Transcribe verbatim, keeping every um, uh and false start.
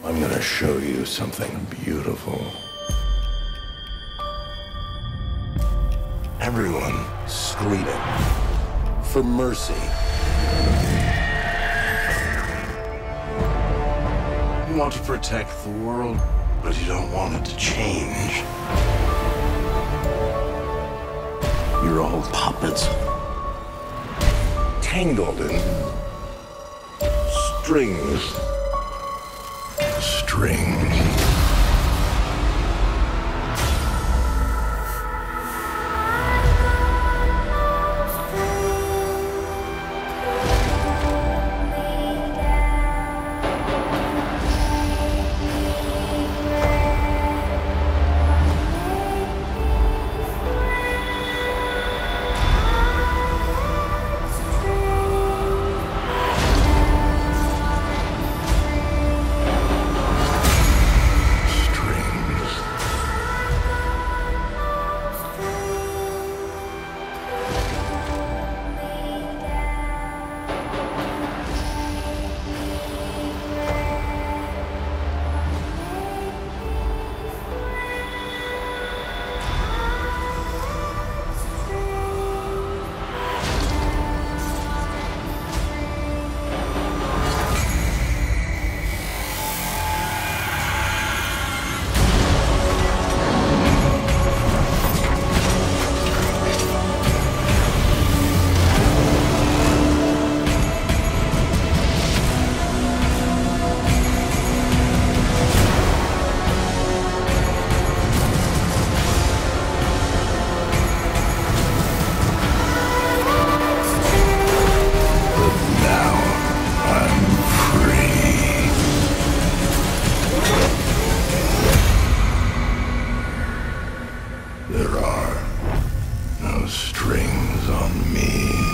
I'm gonna show you something beautiful. Everyone screaming for mercy. You want to protect the world, but you don't want it to change. You're all puppets, tangled in strings. Strings. There are no strings on me.